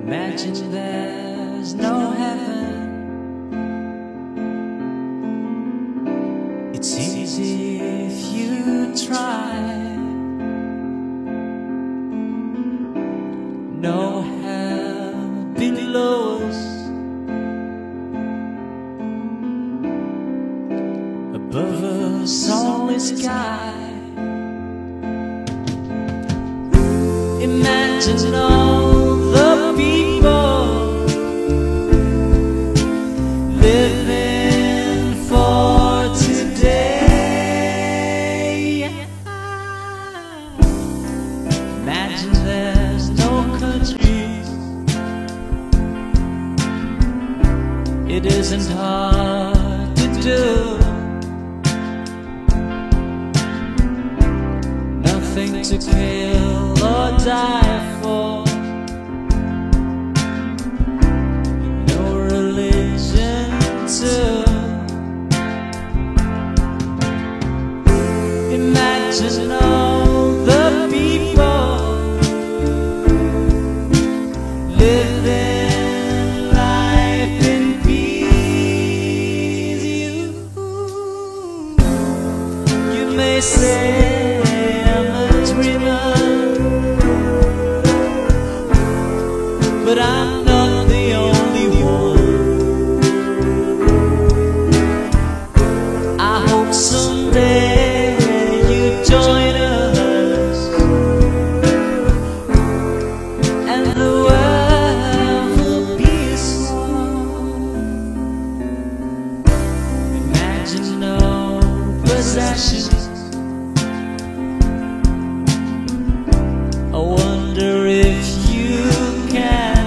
Imagine there's no heaven. It's easy if you try. No hell below us, above us only sky. Imagine all the people living for today. Imagine there's no countries. It isn't hard to do. Nothing to kill or die for. No religion too. Imagine all the people living life in peace. You may say but I'm not the only one. I hope someday you join us and the world will be as one. Imagine no possessions. I wonder if you can.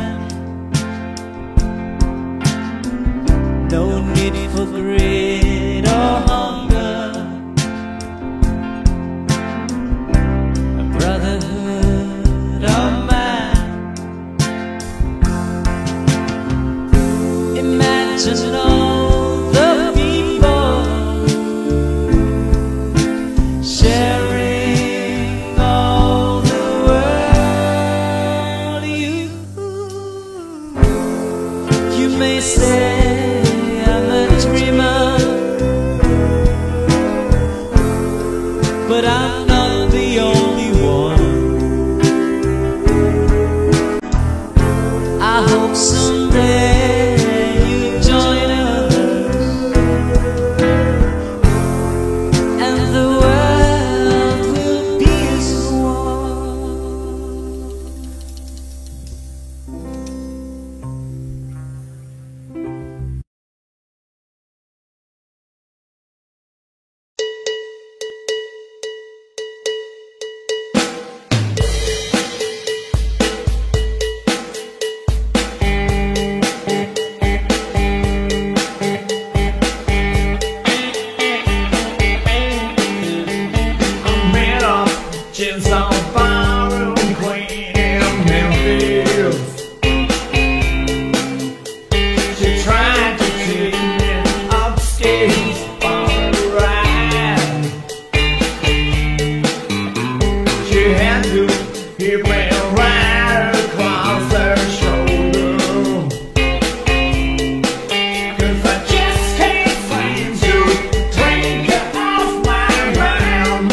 No need for greed or hunger, a brotherhood of man. Imagine all the people sharing all the world. You may say but I'm not the only one. I hope someday you join us and the world will be as She's on fire, queen in Memphis. She tried to take me upstairs for a ride. She had to hit me right across her shoulder, 'cause I just can't find you. Drink it off my ground.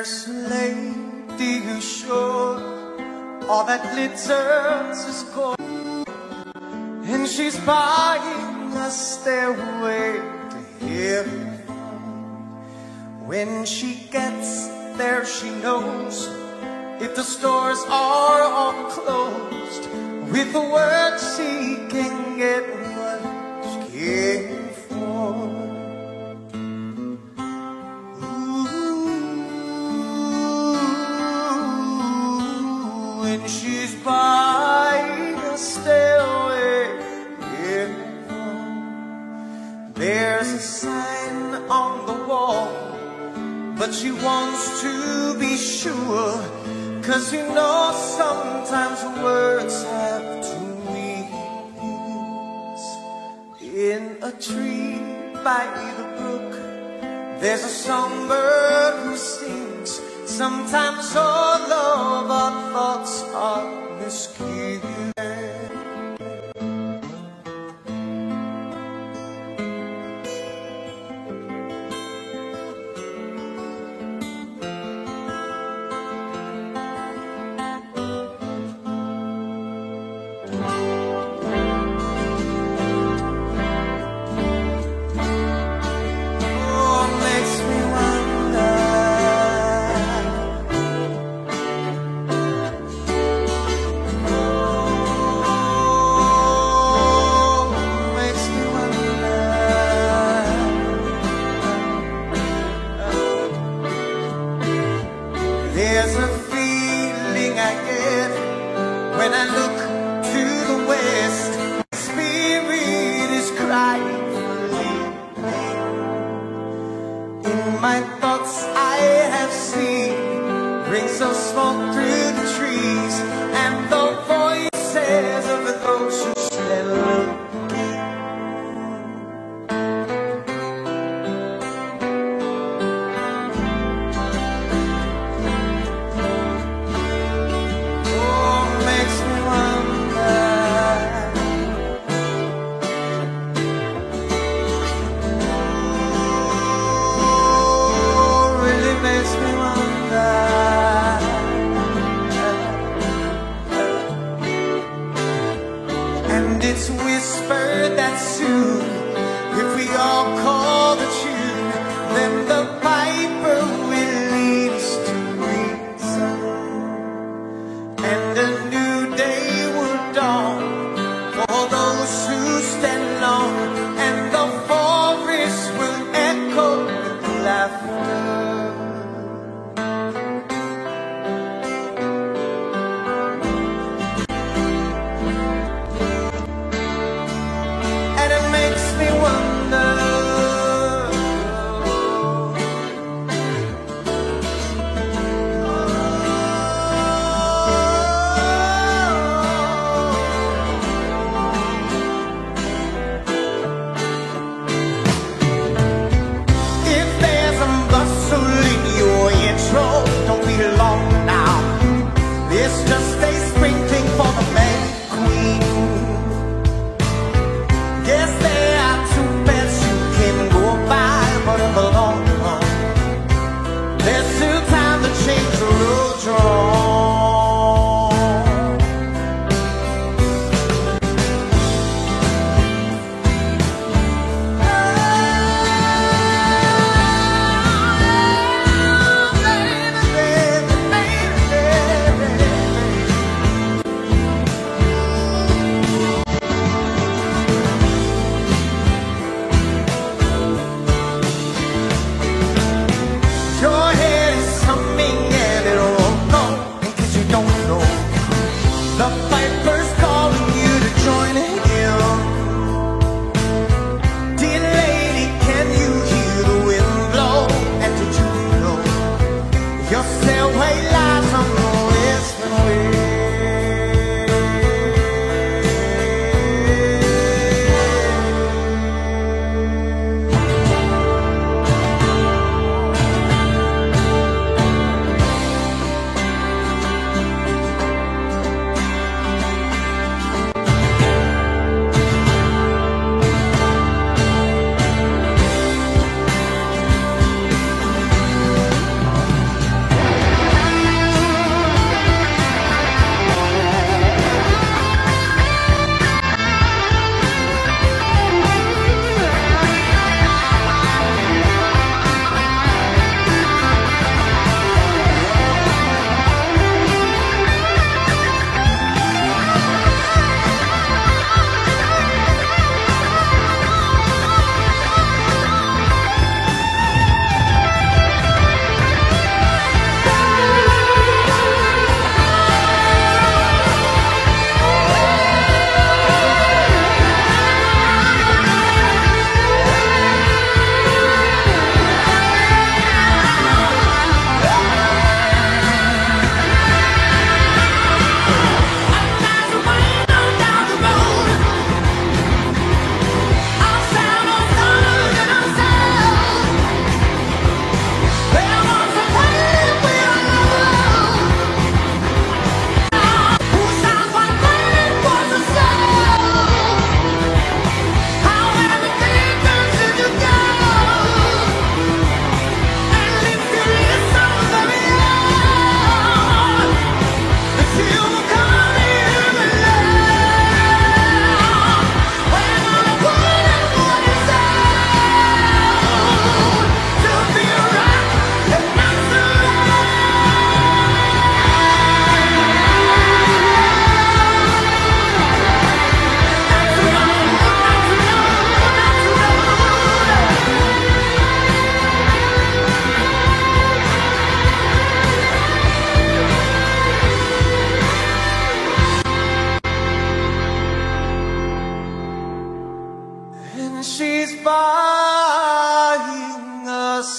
There's a lady who's sure all that glitters is gold, and she's buying a stairway to heaven. When she gets there, she knows if the stores are all closed, with the word she can get what she came for. Ooh, and she's buying a stairway in. There's a sign on the wall, but she wants to be sure, 'cause you know sometimes words have two meanings. In a tree by the brook, there's a songbird who sings. Sometimes all of our thoughts are misgiven. There's a feeling I get when I look to the west. My spirit is crying for leaving. In my thoughts I have seen rings of smoke through the trees, and the voices of those who slept looking.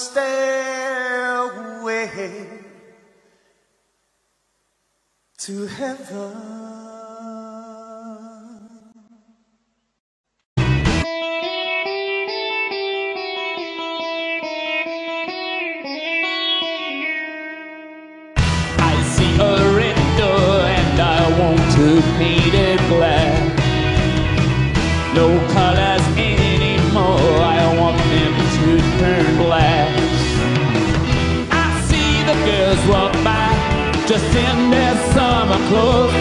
stairway to heaven. I see a red door and I want to paint it black. No colors anymore, I want them to turn black. I see the girls walk by, just in their summer clothes.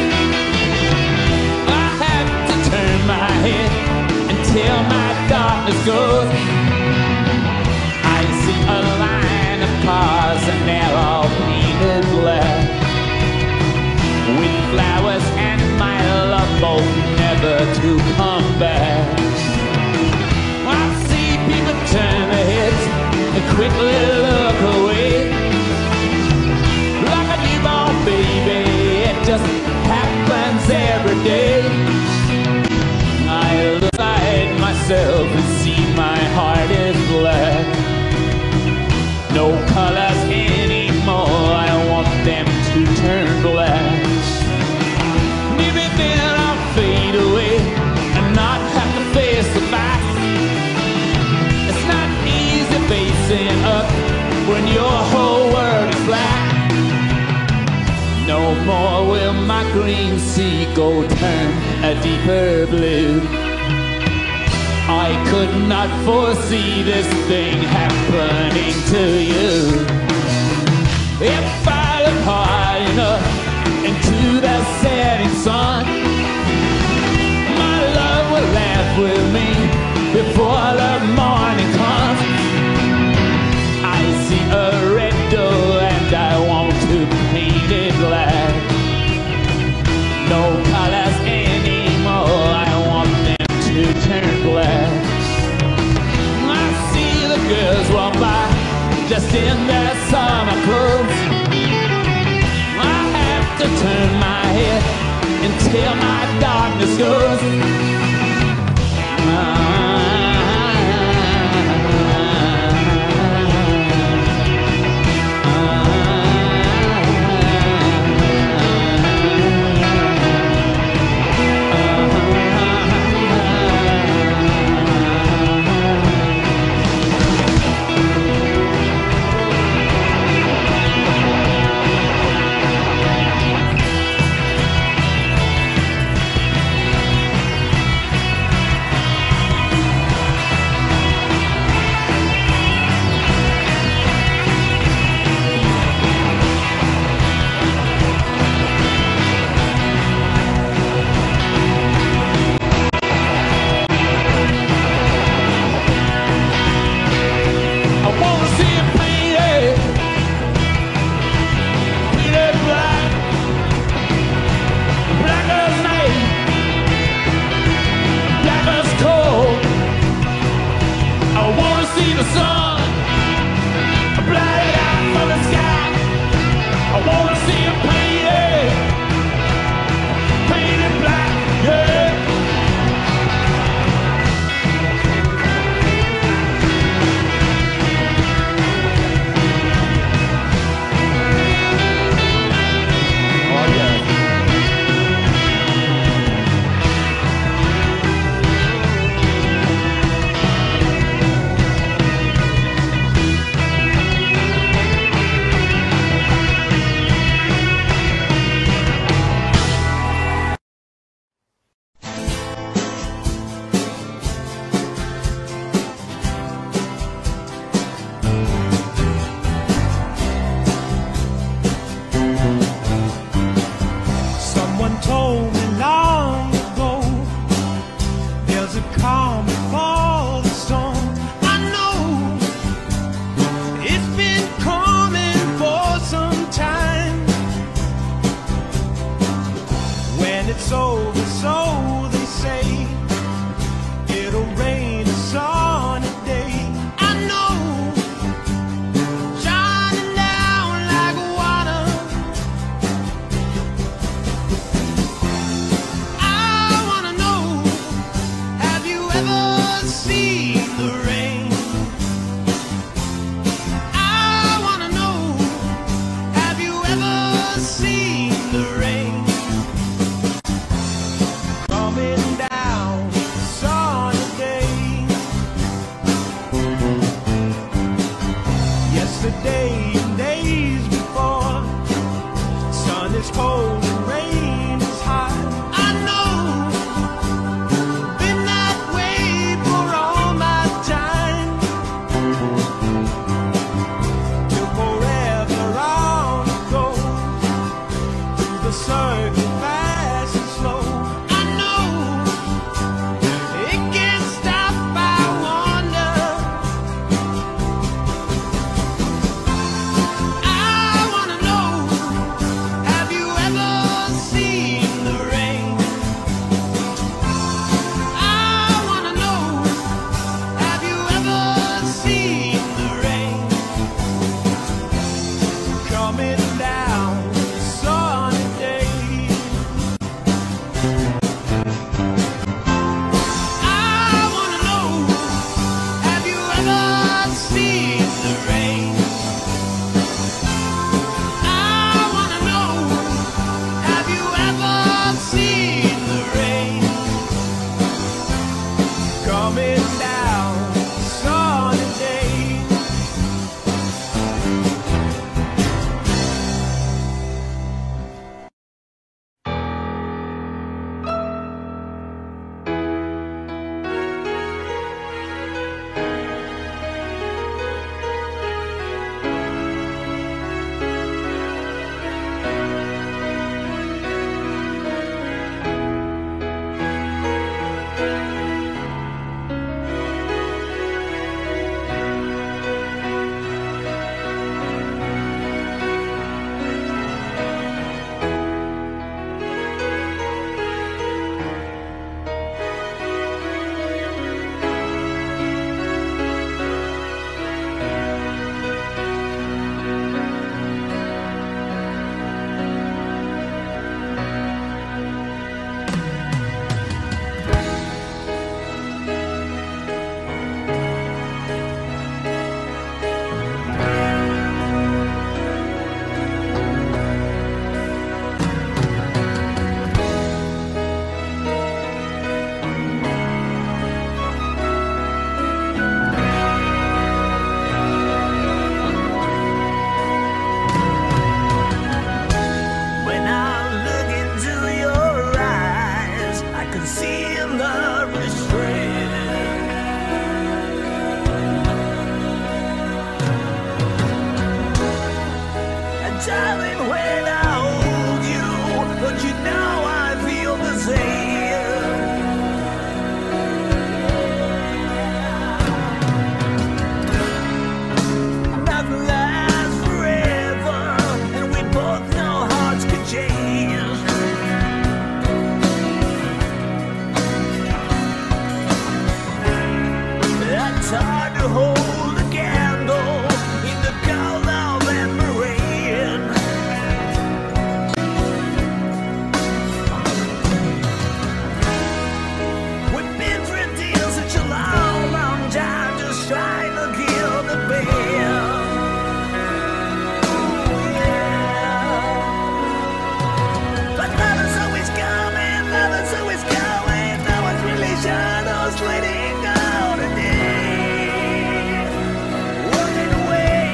I have to turn my head until my darkness goes. I see a line of cars and they're all painted black, with flowers and my love both never to come back. I see people turn their heads and quickly look away, like a newborn baby, it just happens every day. I look at myself and see my heart is black. No colors anymore, I want them to turn black. Maybe then I'll fade away and not have to face the facts. It's not easy facing up when your whole world is black. No more will my green seagull turn a deeper blue. I could not foresee this thing happening to you. If I look hard enough into the setting sun, my love will laugh with me before the morning comes. I see a red door and I want to paint it black. No colors anymore, I want them to turn black. I see the girls walk by, just in their summer clothes. I have to turn my head until my darkness goes. yesterday and days before. Sun is cold and rain is hot. I know, been that way for all my time. Till forever on it goes, through the circle fast and slow. I know, it can't stop, I wonder. I wanna know, have you ever seen the rain? I wanna know, have you ever seen the rain? Coming down a sunny day. I wanna know, have you ever seen the rain? I wanna know, have you ever seen the rain? Coming down a sunny day. When I look into your eyes, I can see the restraint. And darling, when I hold you, don't you know I feel the same? Nothing lasts forever, and we both know hearts can change. It's hard to hold a candle in the cold November rain. We've been through deals such a long, long time, just trying to kill the pain. But love is always coming, love is always going. No one's really sure who's letting go today. Walking away.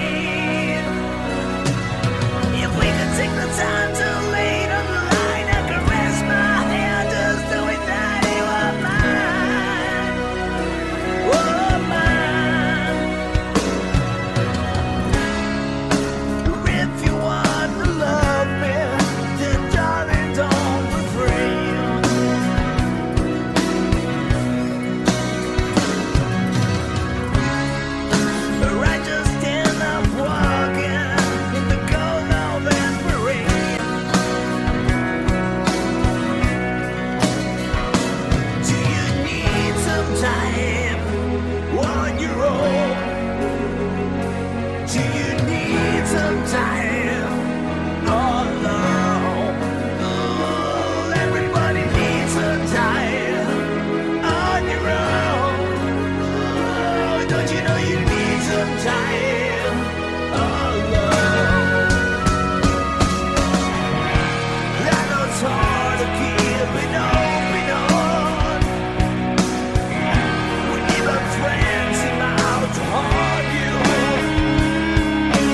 If we could take the time to lay on the line, I could rest my hand just knowing that you are mine. Oh, mine. If you want to love me, then darling, don't refrain. I just end up walking in the cold November rain. Do you need some time on your own? Do you need some time alone? Oh, everybody needs some time on your own. Oh, don't you know you need some time alone? I know it's hard to keep it open on. When you've got friends seem out to haunt you.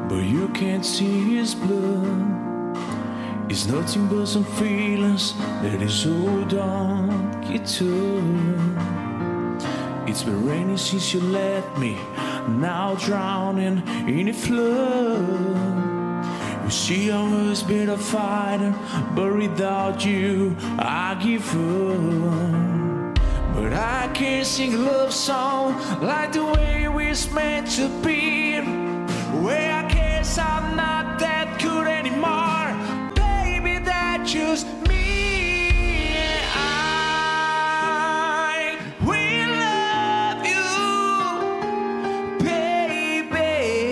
but you can't see his blood. It's nothing but some feelings that is hold on, get up. It's been raining since you left me, now drowning in a flood. You see, I was been a fighter, but without you, I give up. But I can't sing a love song like the way we're meant to be. Where I guess I'm not that good anymore. Baby, that's just me. I will love you, baby.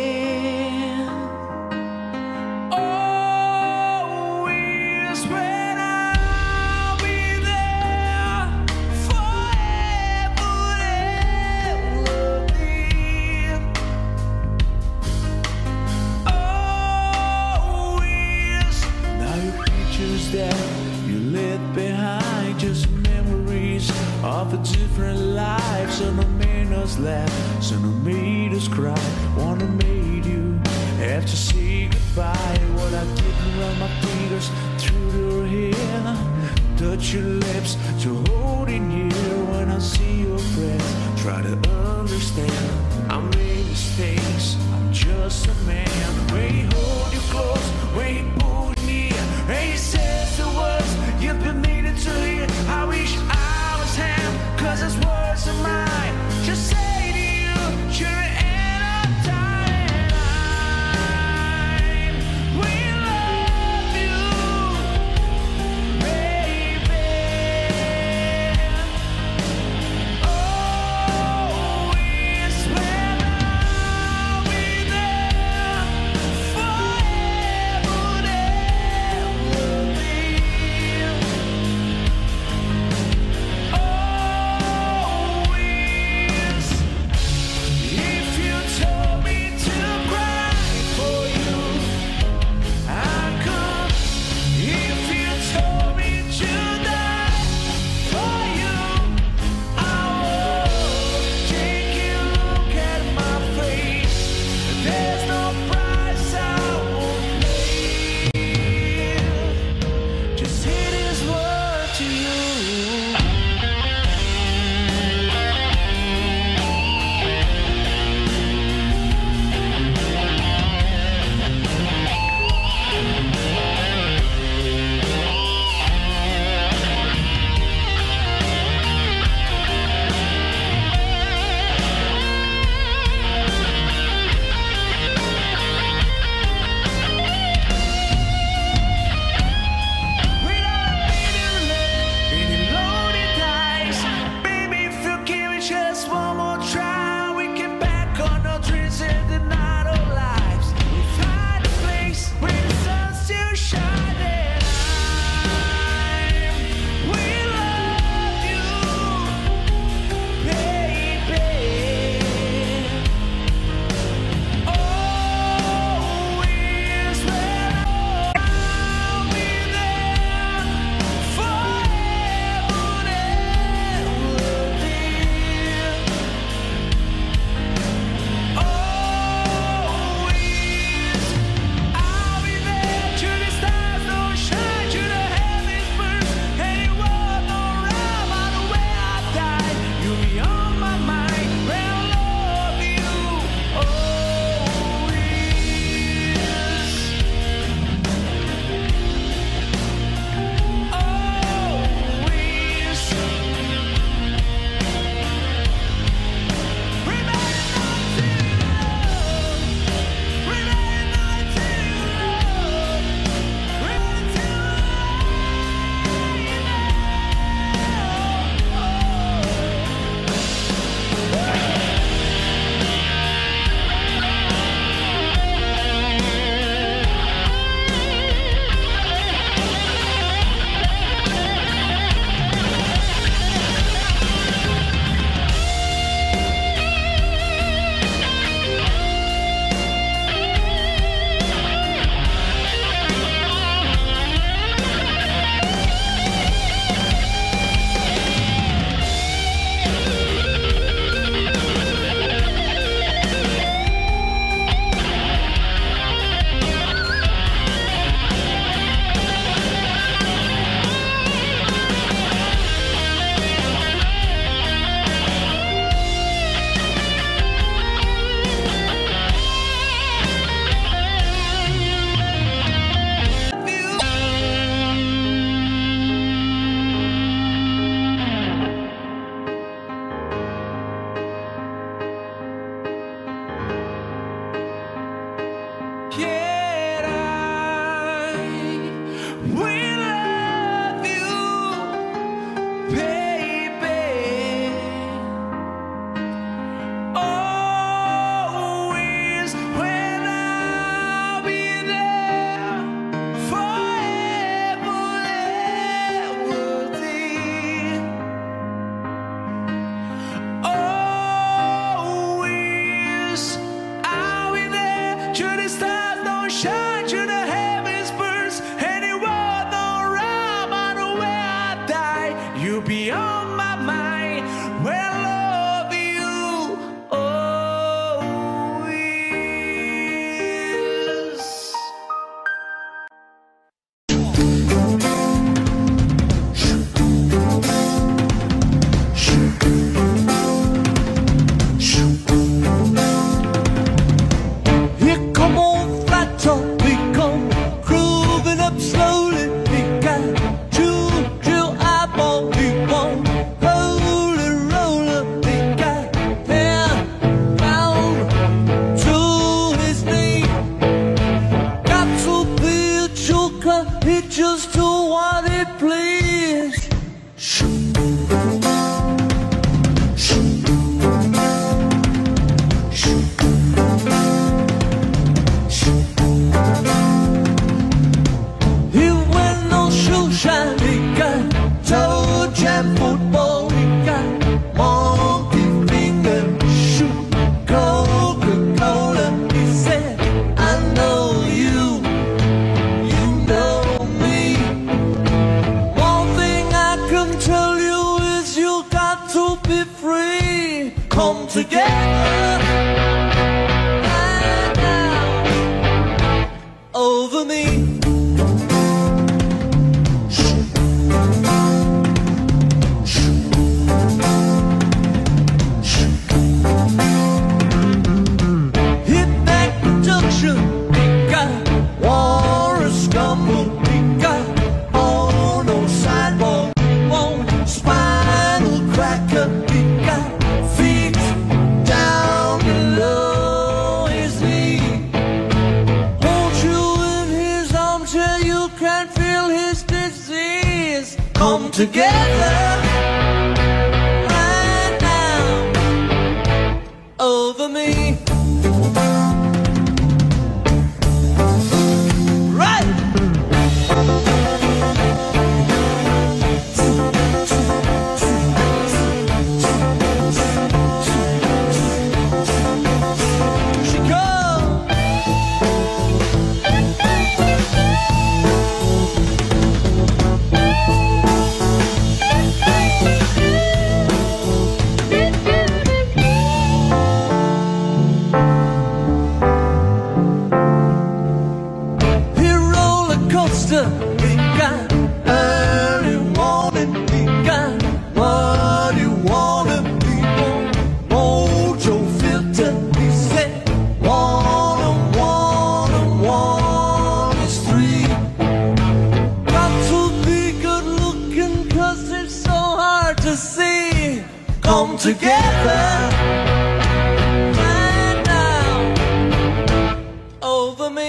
Always when I'll be there forever and ever. Always. Now your pictures that you left behind, just memories of a different life. Some have made us laugh, some have made us cry. One have made you have to say goodbye. What I did run my fingers through your hair, touch your lips to hold in here. When I see your breath, try to understand. I made mistakes, I'm just a man. When he hold you close, when he pull you near, and he says the words you've been needing to hear. I wish I was him, 'cause his words are mine. Just say to you, you're an end of time. We love you, baby. Always when I'll be there forever and ever. Always. If you told me to cry for you, I could. If you told me to die for you, I would. Take a look at my face. There's no price I won't pay. Just say this word to you. We don't need to live any loaded dice. Baby, if you give me just one more try, we get back on our dreams and deny our lives. We find a place where the sun's still shining. We love you, baby. Always when I'll be there forever and ever. come together right now over me. Hit that junction, got war a stumble, got on no sidewalk, on spinal cracker, got feet down below his knee. Hold you in his arms till you can feel his disease. Come together right now over me. Right. She comes. Here roller coaster, we got early morning, we got what you wanna be. Mojo filter, he said, one is three. Got to be good looking 'cause it's so hard to see. Come together right now over me.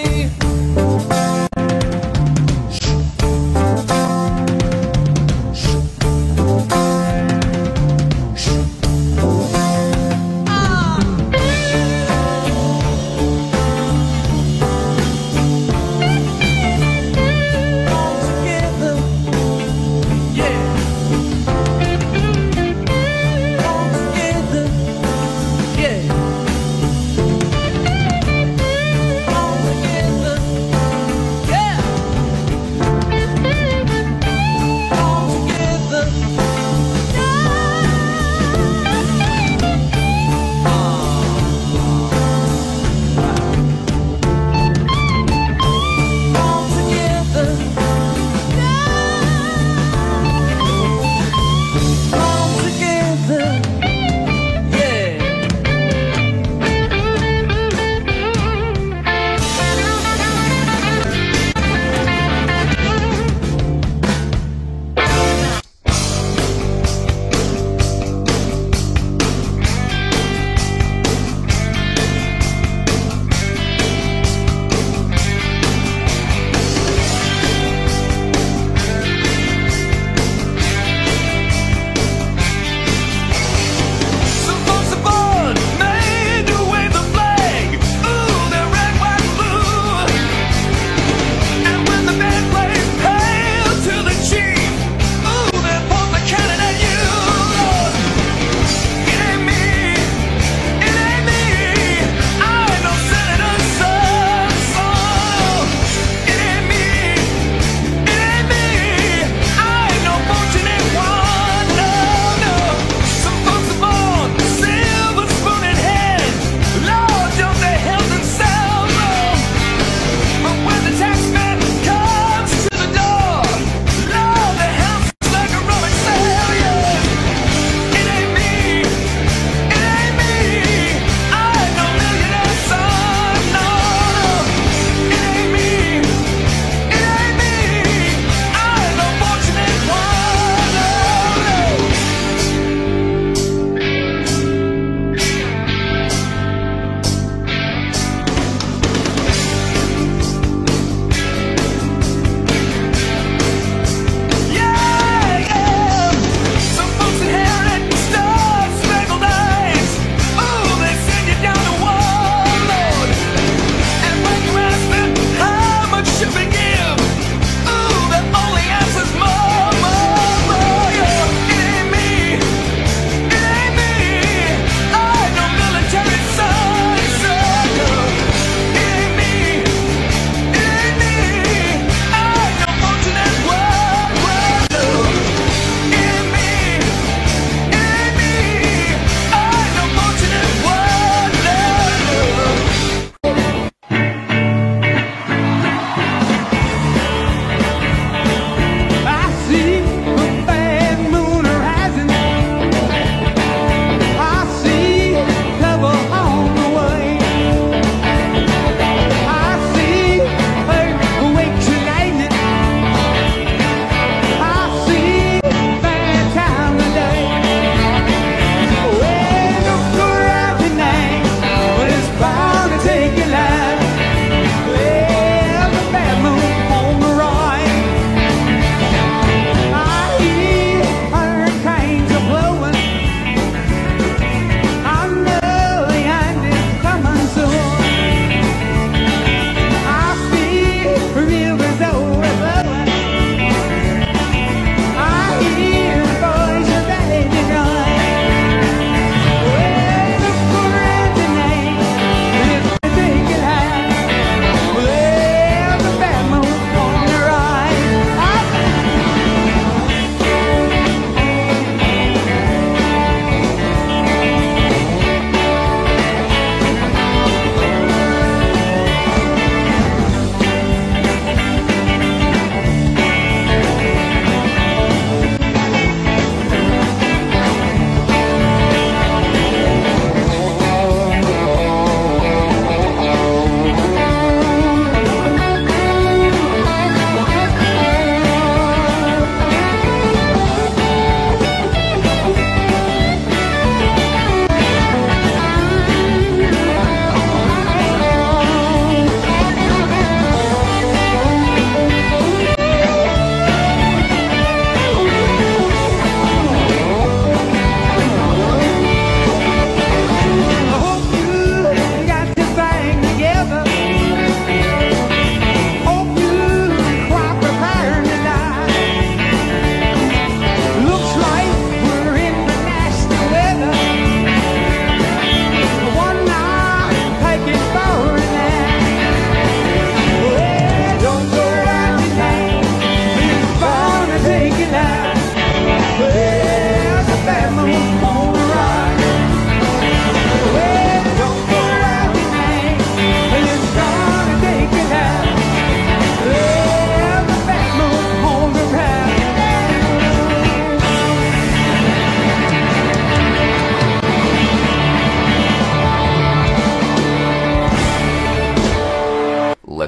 Together,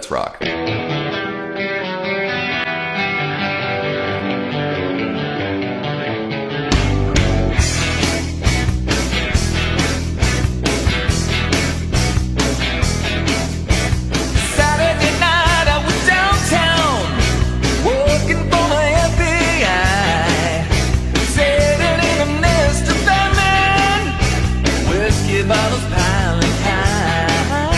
Let's rock. Bottles piling high,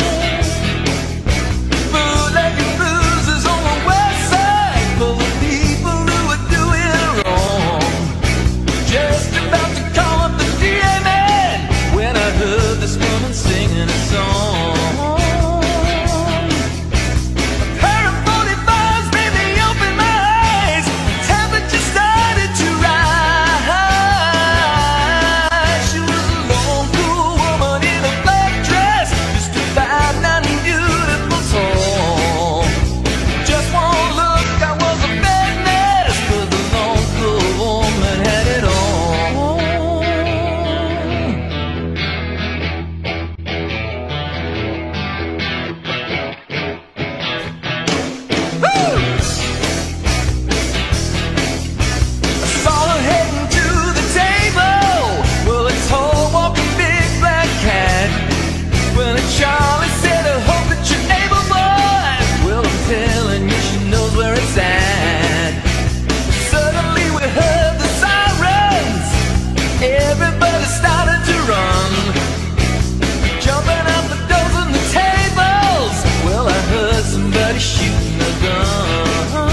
bootlegging bruises on the west side, full of people who are doing wrong. Just about to call up the DA man when I heard this woman singing a song. A pair of 45s made me open my eyes. The temperature started to rise. She was alone. Charlie said, I hope that you're able, boy. Well, I'm telling you, she knows where it's at. Suddenly we heard the sirens. Everybody started to run, jumping out the doors and the tables. Well, I heard somebody shooting a gun.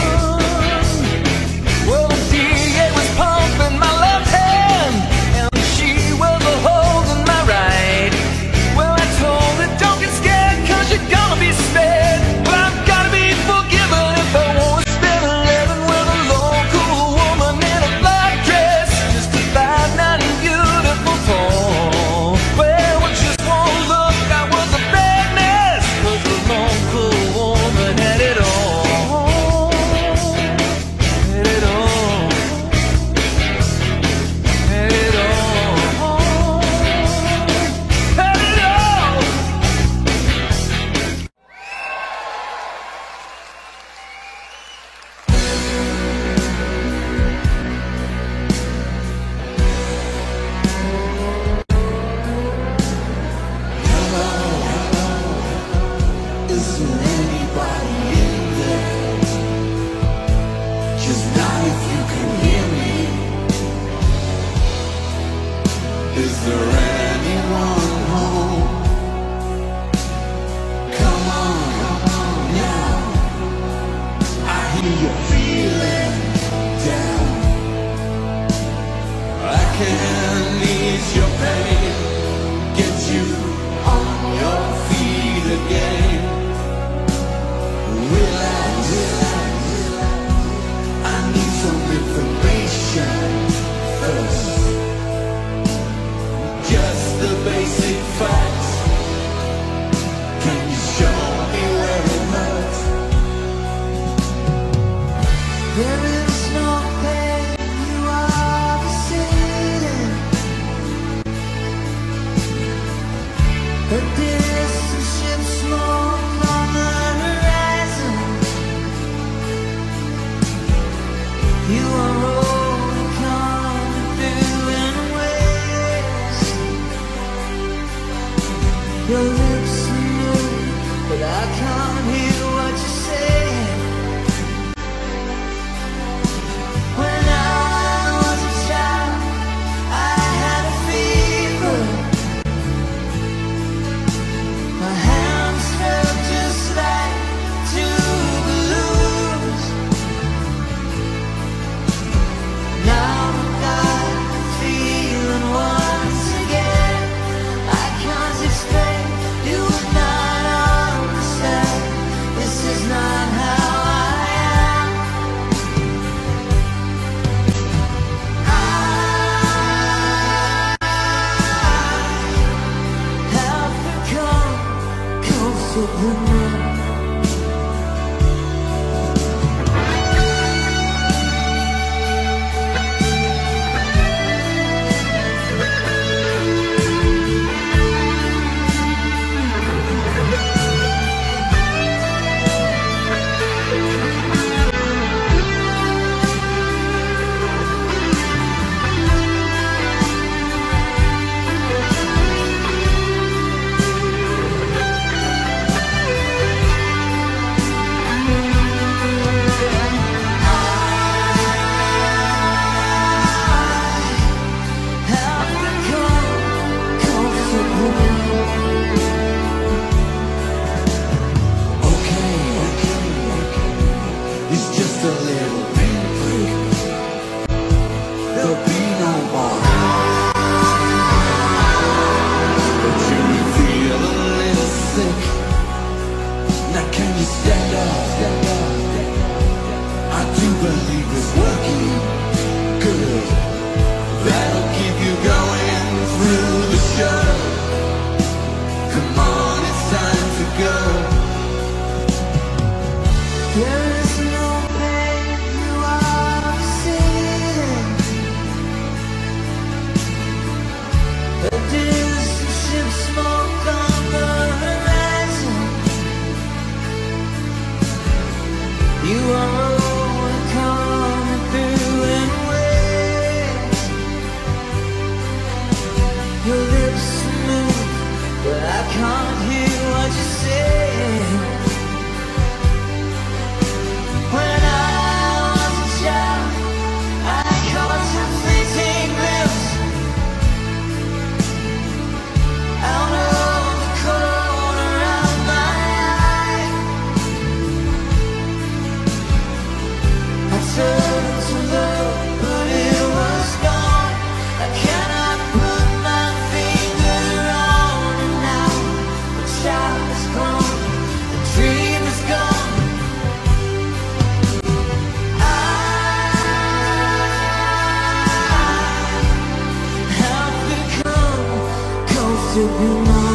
Well, the DA was pumping my left hand, and she was holding my right. Well, I told her, don't get scared, cause you're gonna be spared. But I've gotta be forgiven if I wanna spend 11 with a local woman in a black dress, just about not beautiful tall. Well, with just one look, I was a bad mess, cause the local woman had it all. Had it all. Had it all. Had it all. Is there anybody in there? Just not if you can hear me. Is there anyone home? Come on now. I hear you feeling down. I can ease your pain, get you on your feet again. Relax, I need some information first. Just the basic facts. Can you show me where it hurts? There is no pain, you are the city. But there's some ship smoke on the horizon. You are only coming through in waves. Your lips are moving, but I can't hear what you say. When I was a child, I had a fever. My hands felt just like two balloons. Now I got the feeling once again. I can't explain, you would not understand. This is not how I am. I have become comfortable now. show. Come on, it's time to go. There is no pain you are seeing. A distant ship smoke on the horizon. You are only coming through in waves. Your lips move, but I can't hear what you say. When I was a child, I caught some fleeting glimpse out of the corner of my eye. I turned to look, but it was gone. I cannot put my finger on it now. The child is grown, the dream is gone. I have become comfortable now.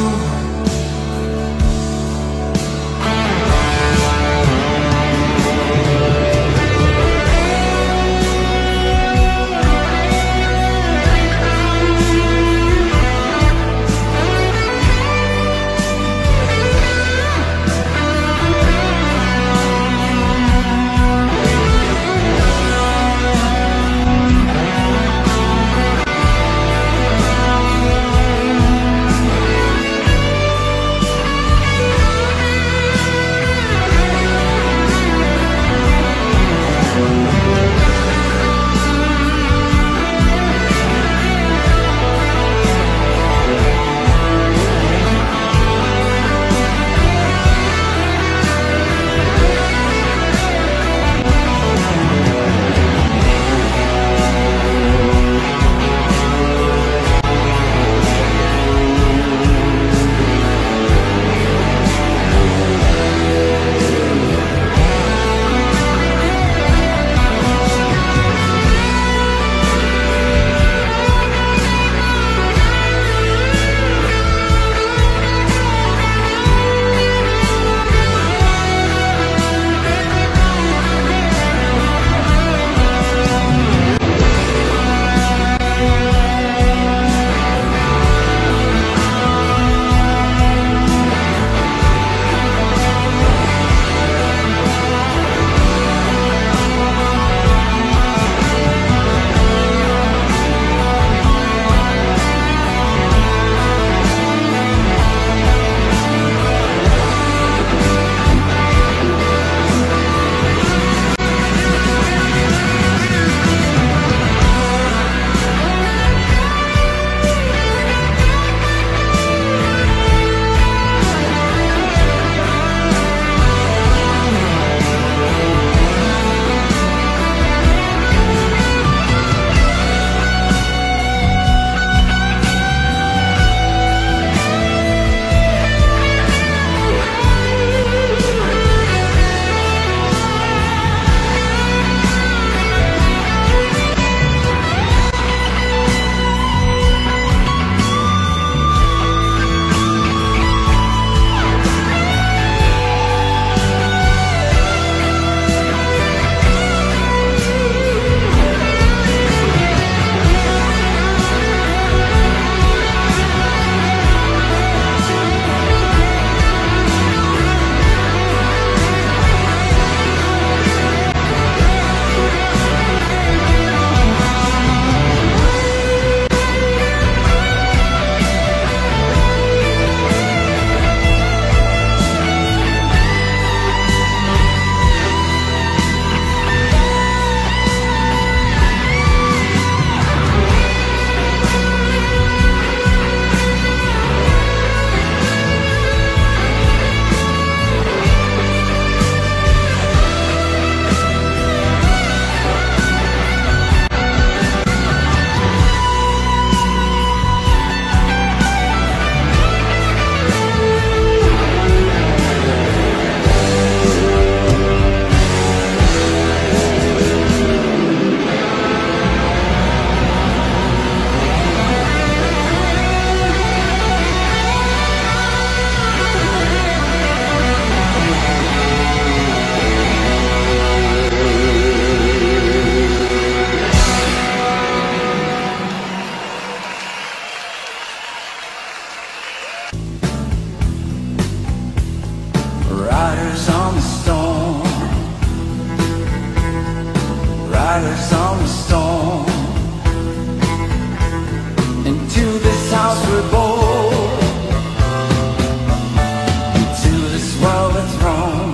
Riders on the storm, riders on the storm. Into this house we're born, into this world we're thrown,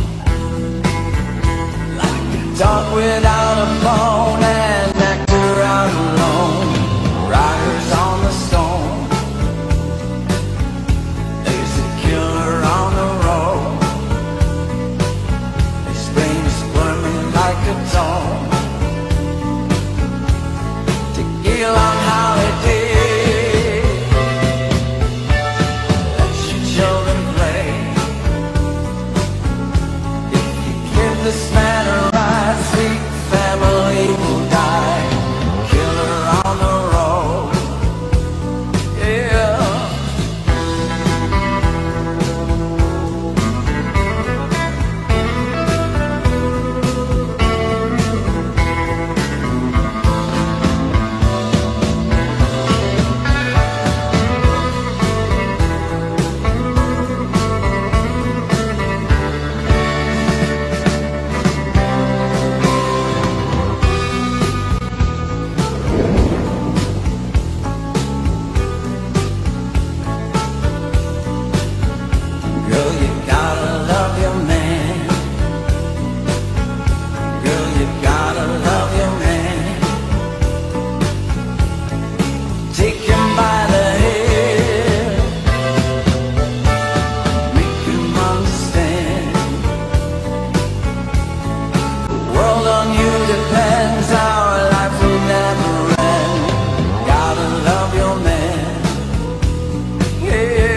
like a dog without a bone, an actor out alone. Riders on the storm, there's a killer on the road. His brain is burning like a dawn. To kill on holiday, let your children play. If you give this man a ride, sweet family will die. Killer on the road, yeah. Girl, you gotta love your man. Girl, you gotta love your man. Take him by the head, make him understand. The world on you depends, our life will never end. Gotta love your man, yeah.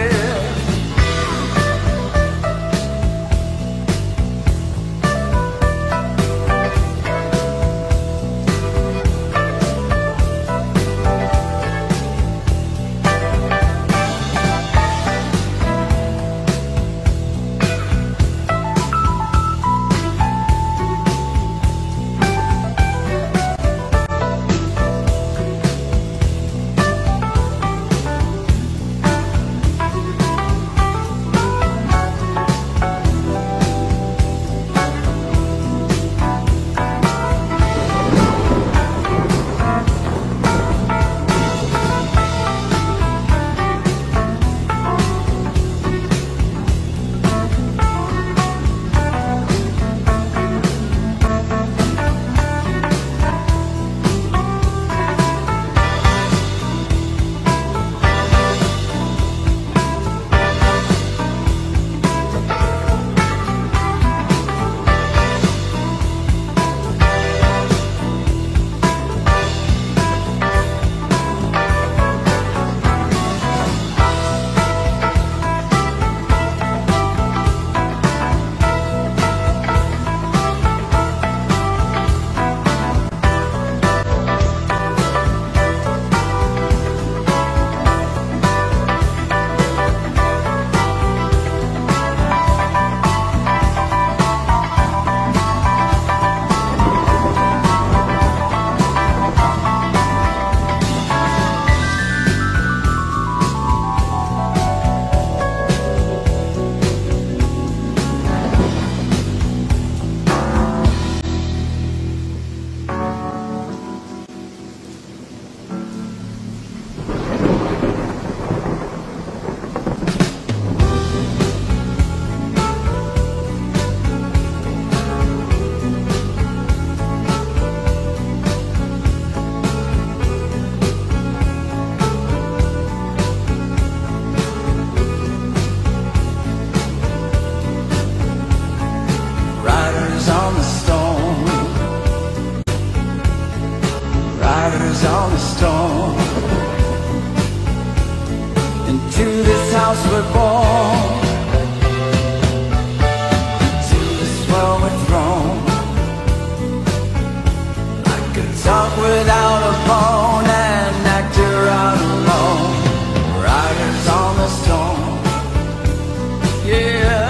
Riders on the storm, riders on the storm. Into this house we're born, into this world we're thrown, like a dog without a bone, an actor out alone. Riders on the storm, yeah.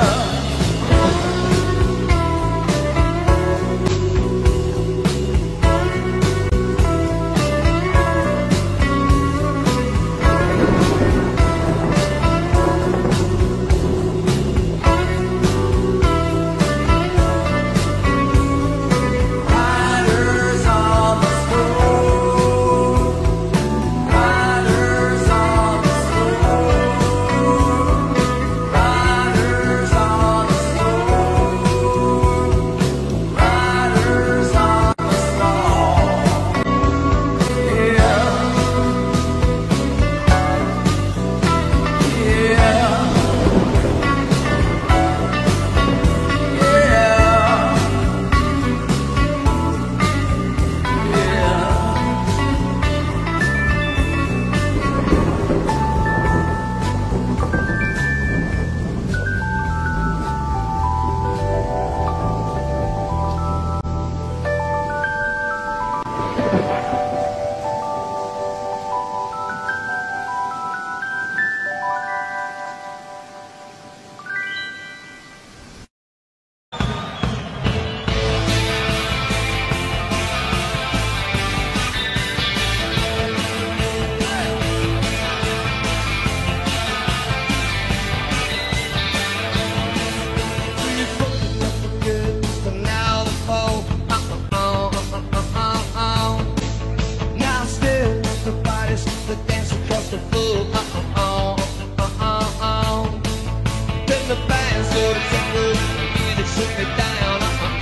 put me down.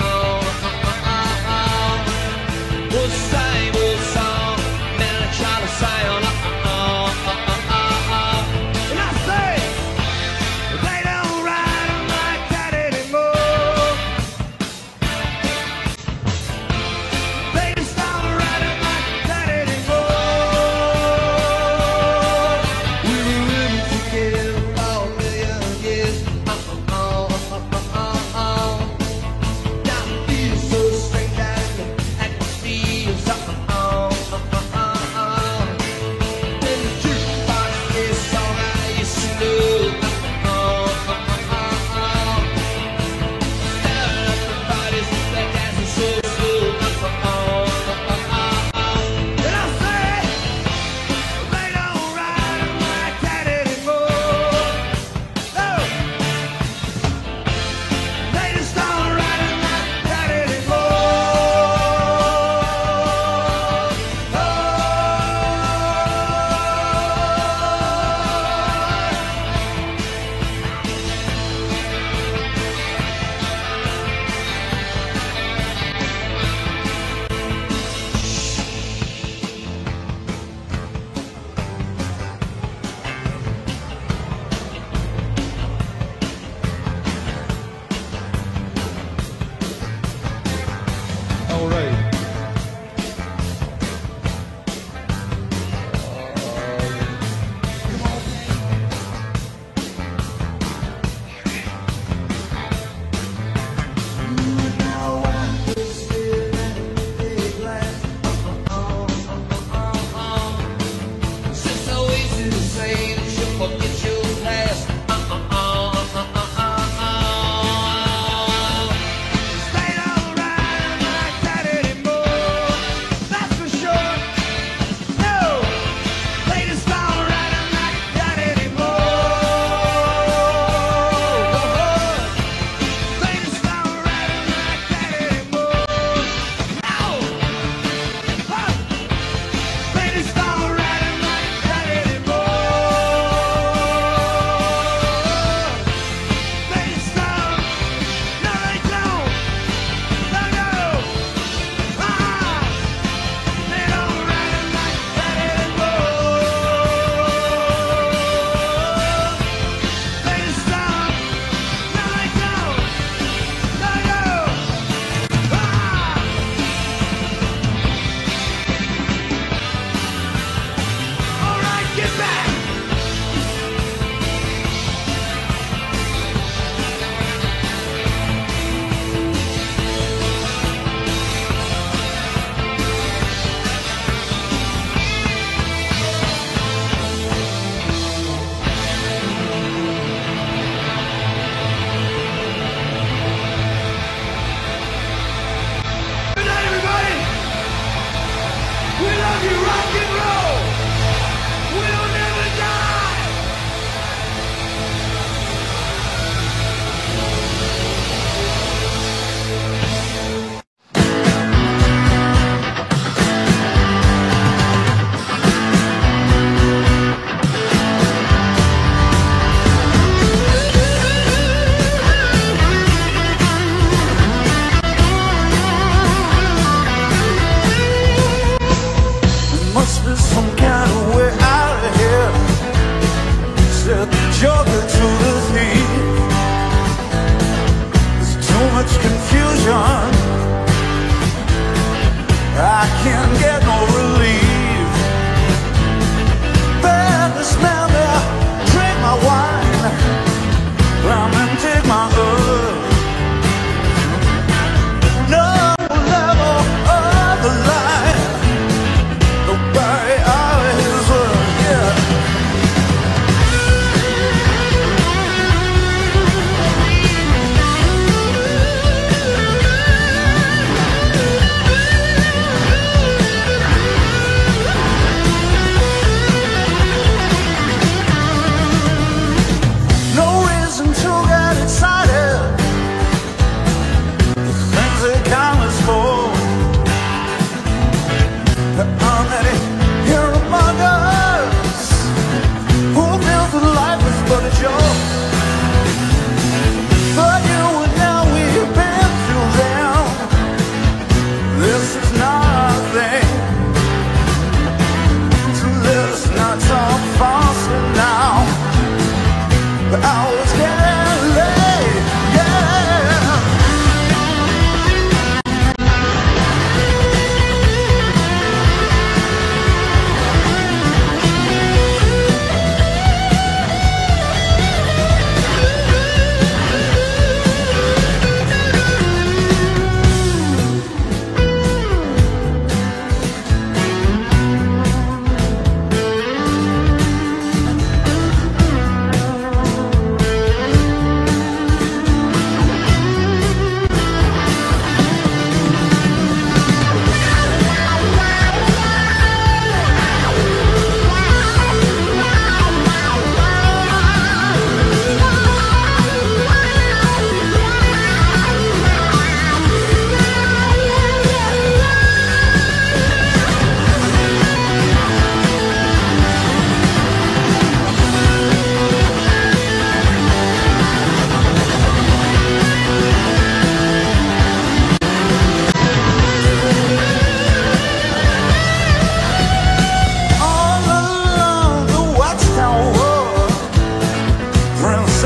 We'll sing old song, then I try to sound. And I say, they don't ride 'em like that anymore. They just don't ride 'em like that anymore. We were living together all a million years.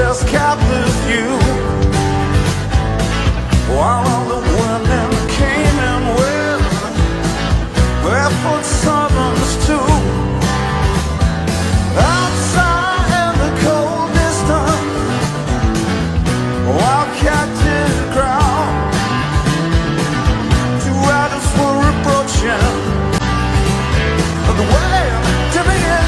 just captive view, while all the women came in with barefoot servants too. Outside in the cold distance, while captive crowd, two riders were approaching the way to be in.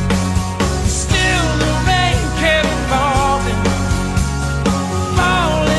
Falling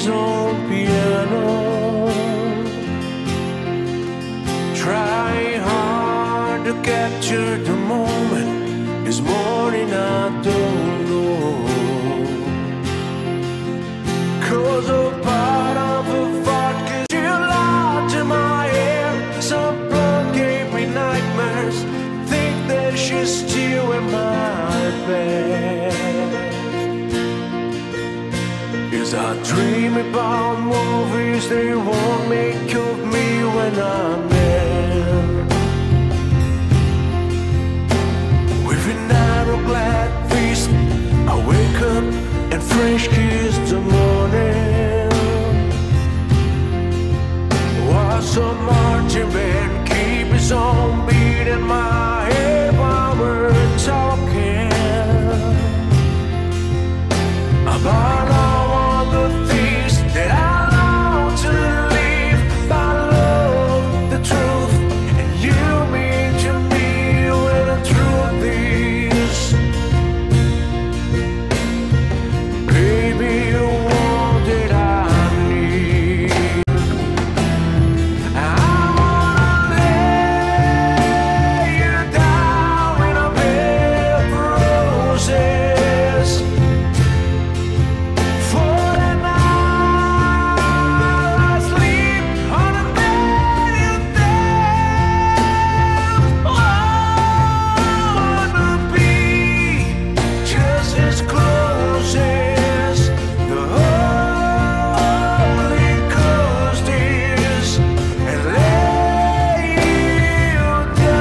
on piano, trying hard to capture the moment. This morning I don't know, 'cause a part of a vodka still out in my head. Some blood gave me nightmares, think that she's still in my bed. As I dream about movies, they won't make of me when I'm dead. With a narrow glad feast, I wake up and French kiss the morning, while some marching band keep its own beat in my head while we're talking about all the things that I long to live by. Love the truth, and you mean to me when the truth is, baby, you're all that I need. I wanna lay you down in a bed of roses for the night. I sleep on a bed you dance. Oh, I wanna be just as close as the Holy Ghost is, and lay you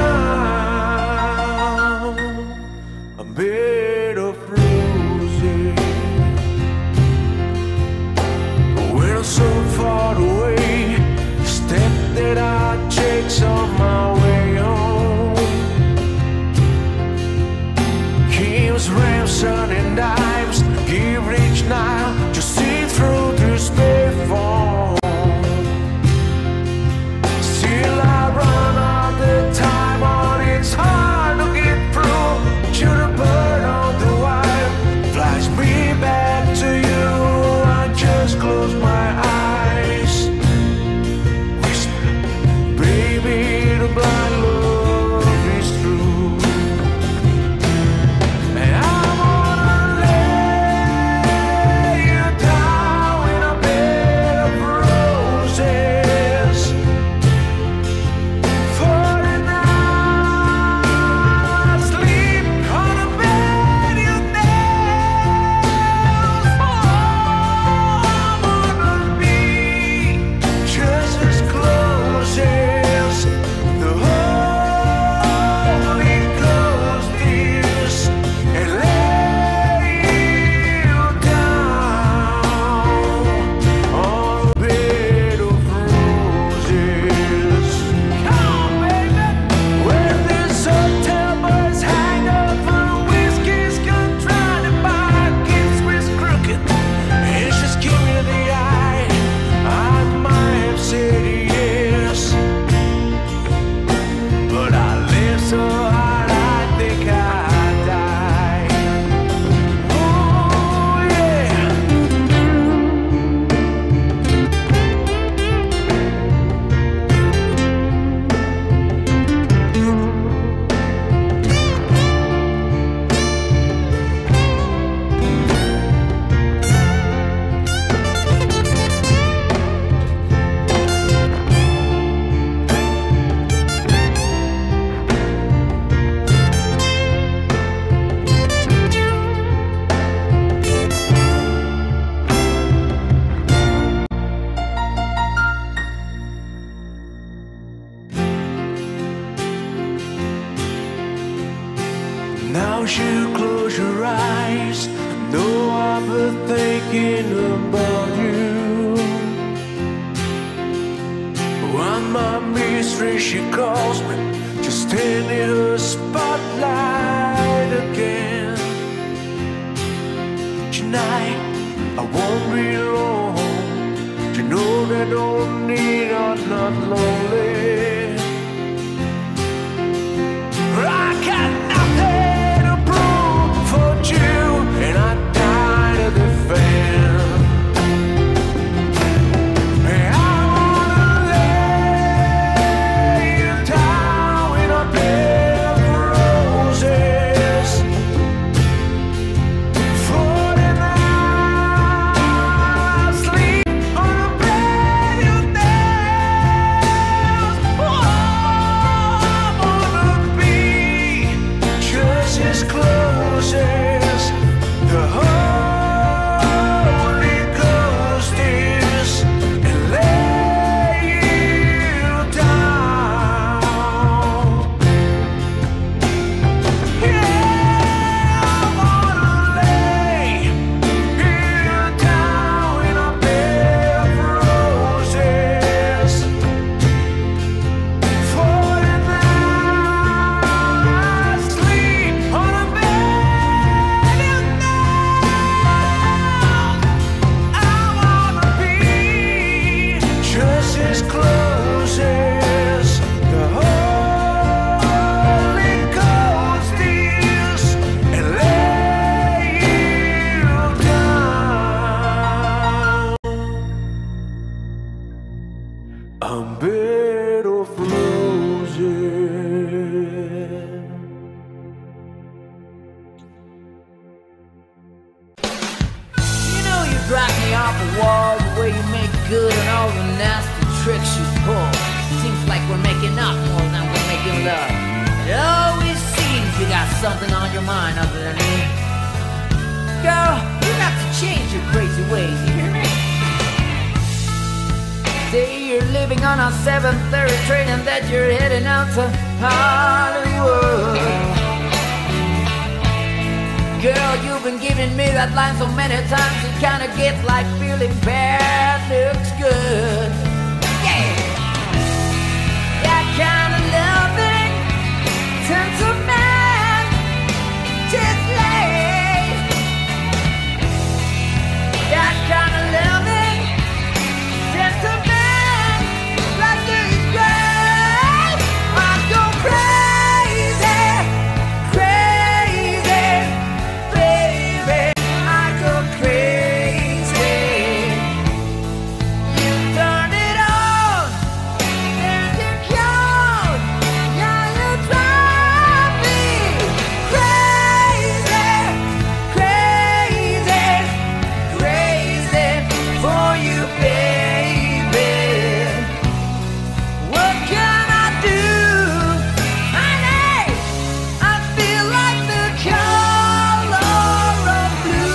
down a bed of roses. When I'm so far away, the step that I take's on my way home. Kings, rams, sun, and dimes, give each now to see through this big phone. Still I run all the time, but it's hard to get through to the bird on the wire. Flies me back to you, I just close my eyes. Whisper, baby, the blind love is true. And I wanna lay you down in a bed of roses for the night. I sleep on a bed you nailed. Oh, I wanna be just as close as the Holy Ghost is, and lay you down on a bed of roses. Come on, baby. Where this hotel bus hang up for whiskey's gone trying to buy gifts with crooked, and she's giving me the eye. I might have said yes, but I live so hard I think I die. Oh yeah. Now you close your eyes, know I've been thinking about you. When my mistress, she calls me, just stand in her spotlight again. Tonight, I won't be long. You know that don't need, I'm not lonely. I got nothing to prove for you, and I die to defend. discloses the Holy Ghost is and lay you down. I'm bed of roses. You know you drive me off the wall, the way you make good and all the nasty tricks you pull. Seems like we're making up more than we're making love. It always seems you got something on your mind other than me. Girl, you have to change your crazy ways, you hear me? Say you're living on a 7:30 train and that you're heading out to Hollywood. Girl, you've been giving me that line so many times you kinda get like feeling bad looks good. Yeah! That kind of loving turns a man just late. That kind of loving turns a man like this great. I go crazy, crazy. Baby, I go crazy. You turn it on, then you count. Now you drive me crazy, crazy, crazy for you, baby. What can I do, honey? I feel like the color of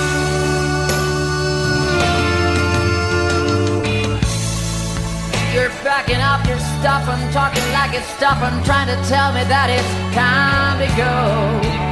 blue. You're backing up your stuff and talking like it's stuff and trying to tell me that it's time to go.